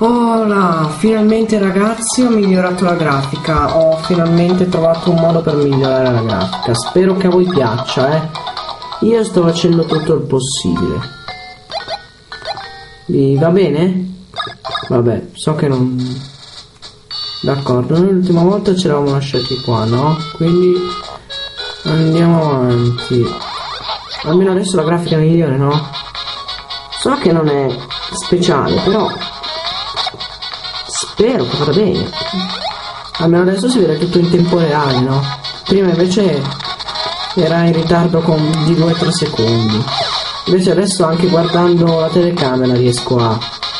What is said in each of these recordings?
Ora, finalmente ragazzi ho migliorato la grafica, ho finalmente trovato un modo per migliorare la grafica, spero che a voi piaccia, Io sto facendo tutto il possibile. Vi va bene? Vabbè, so che non... D'accordo, noi l'ultima volta ci eravamo lasciati qua, no? Quindi andiamo avanti. Almeno adesso la grafica è migliore, no? So che non è speciale, però spero che vada bene. Almeno adesso si vede tutto in tempo reale, no? Prima invece era in ritardo di 2-3 secondi. Invece adesso anche guardando la telecamera riesco a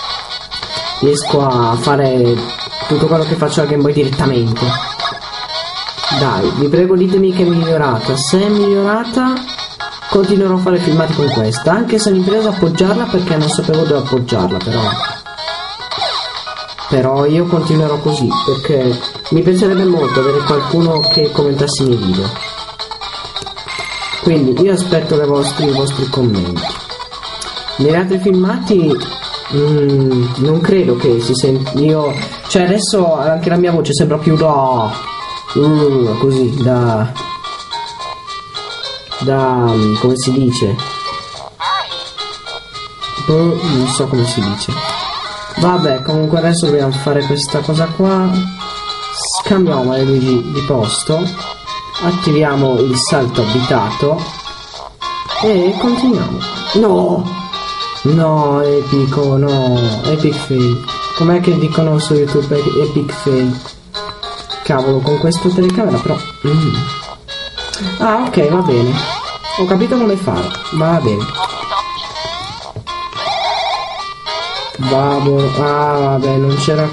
fare tutto quello che faccio al Game Boy direttamente. Dai, vi prego ditemi che è migliorata. Se è migliorata continuerò a fare filmati con questa, anche se mi preso appoggiarla perché non sapevo dove appoggiarla, però io continuerò così perché mi piacerebbe molto avere qualcuno che commentasse i miei video. Quindi io aspetto i vostri commenti. Negli altri filmati non credo che si senta, cioè adesso anche la mia voce sembra più così da come si dice, non so come si dice. Vabbè, comunque adesso dobbiamo fare questa cosa qua. Scambiamo le luci di posto, attiviamo il salto abitato e continuiamo. No, epico, no, epic fail. Com'è che dicono su YouTube epic fail? Cavolo, con questa telecamera però Ah, ok, va bene. Ho capito come fare. Va bene. Vabbè, non c'era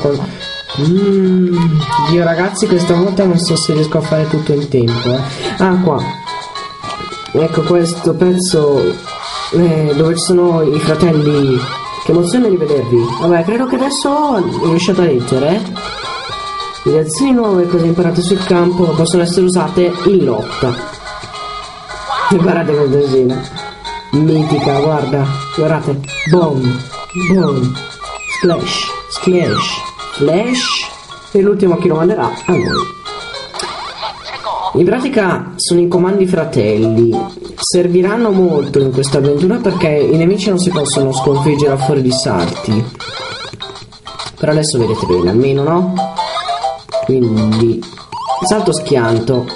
Dio ragazzi, questa volta non so se riesco a fare tutto in tempo, Ah, qua. Ecco questo pezzo dove ci sono i fratelli. Che emozione rivedervi. Vabbè, credo che adesso riusciate a leggere, Le azioni nuove, cose imparate sul campo, possono essere usate in lotta. Guardate questa scena mitica, guardate. Boom, splash, flash, e l'ultimo chi lo manderà a noi. In pratica sono i comandi fratelli, serviranno molto in questa avventura perché i nemici non si possono sconfiggere a fuori di salti. Per adesso vedete bene, almeno, no? Quindi salto schianto.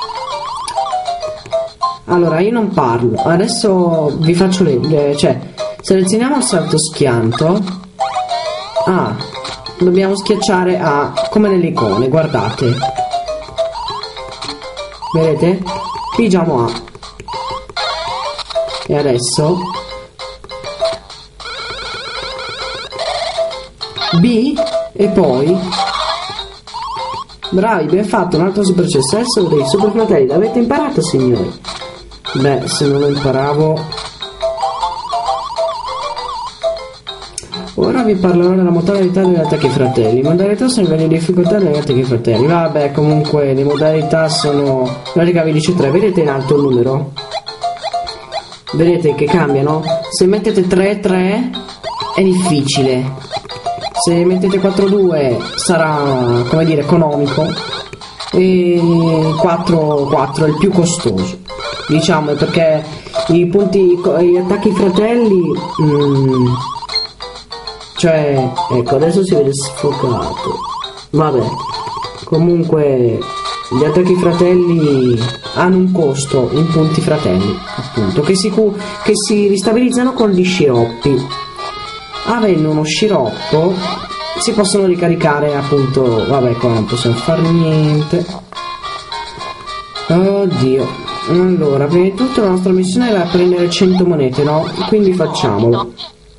Allora io non parlo, adesso vi faccio selezioniamo il salto schianto. Dobbiamo schiacciare come nelle icone, guardate, vedete? Pigiamo A e adesso B e poi bravi, ben fatto, un altro super successo dei super fratelli. L'avete imparato, signori? Beh, se non lo imparavo. Ora vi parlerò della modalità degli attacchi fratelli. Le modalità sono i livelli di difficoltà degli attacchi fratelli. Vabbè, comunque le modalità sono... In pratica vi dice 3, vedete in alto il numero? Vedete che cambiano? Se mettete 3-3 è difficile. Se mettete 4-2 sarà, come dire, economico. E 4-4 è il più costoso. Diciamo, perché gli attacchi fratelli... cioè, ecco, adesso si vede sfocato. Vabbè, comunque gli attacchi fratelli hanno un costo in punti fratelli, appunto, che si ristabilizzano con gli sciroppi. Avendo uno sciroppo si possono ricaricare, appunto. Vabbè, qua non possiamo fare niente. Oddio. Allora, prima di tutto la nostra missione era prendere 100 monete, no? Quindi facciamolo.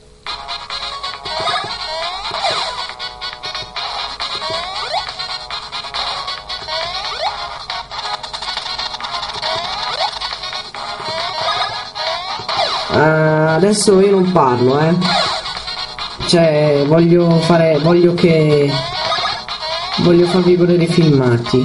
Adesso io non parlo, cioè voglio farvi godere i filmati.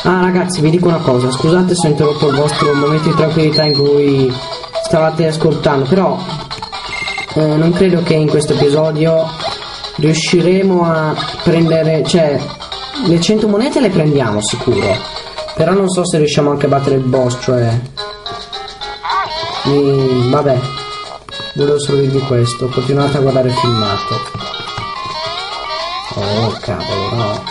Ah ragazzi, vi dico una cosa, scusate se ho interrotto il vostro momento di tranquillità in cui stavate ascoltando, però non credo che in questo episodio riusciremo a prendere, cioè le 100 monete le prendiamo sicuro, però non so se riusciamo anche a battere il boss, cioè vabbè, volevo solo dirvi questo, continuate a guardare il filmato. Oh cavolo, no.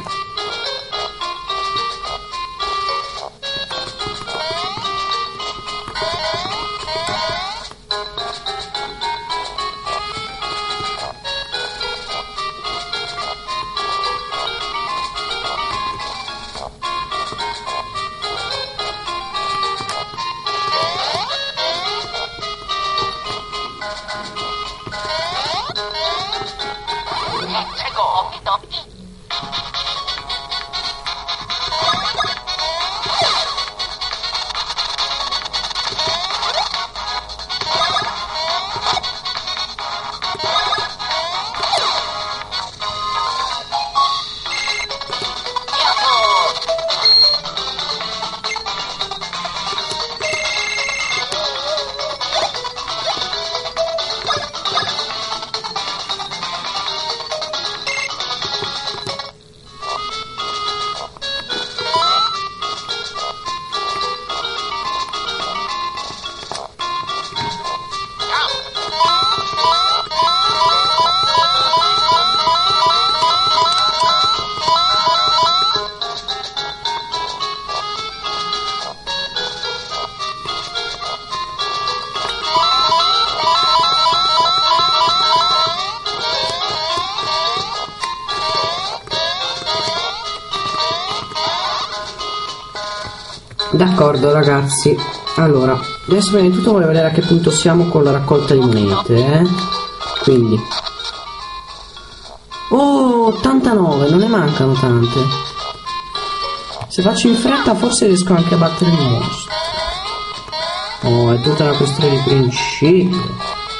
D'accordo ragazzi, allora adesso prima di tutto voglio vedere a che punto siamo con la raccolta di monete, quindi oh 89, non ne mancano tante. Se faccio in fretta forse riesco anche a battere il mostro. Oh, è tutta una questione di principio.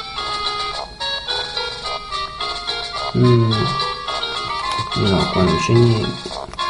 No, qua non c'è niente.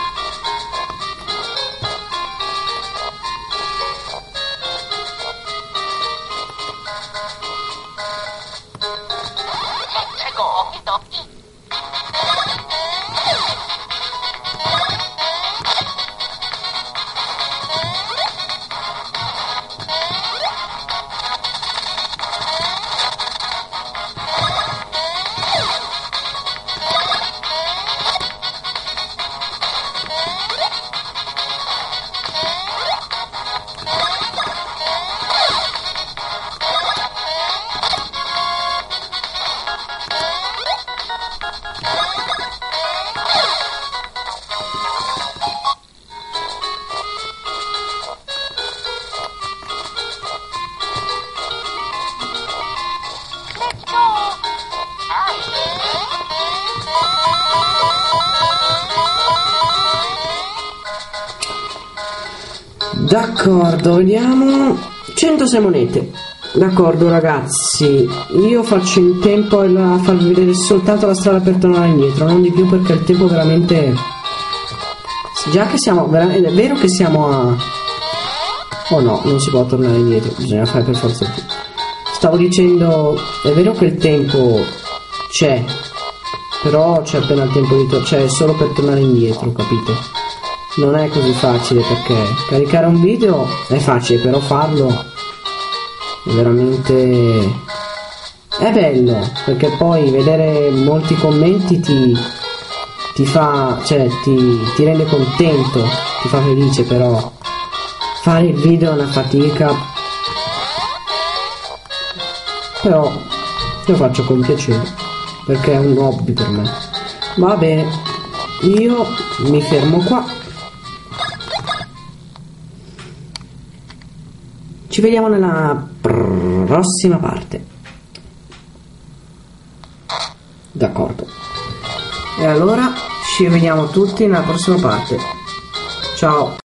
D'accordo, vediamo. 106 monete. D'accordo ragazzi, io faccio in tempo a farvi vedere soltanto la strada per tornare indietro, non di più, perché il tempo veramente... Già che siamo... È vero che siamo a... Oh no, non si può tornare indietro, bisogna fare per forza più. Stavo dicendo, è vero che il tempo c'è, però c'è appena il tempo di cioè è solo per tornare indietro, capite? Non è così facile, perché caricare un video è facile, però farlo è veramente... è bello, perché poi vedere molti commenti ti fa, cioè ti rende contento, ti fa felice, però fare il video è una fatica, però lo faccio con piacere, perché è un hobby per me. Va bene, io mi fermo qua. Ci vediamo nella prossima parte. D'accordo. E allora ci vediamo tutti nella prossima parte. Ciao.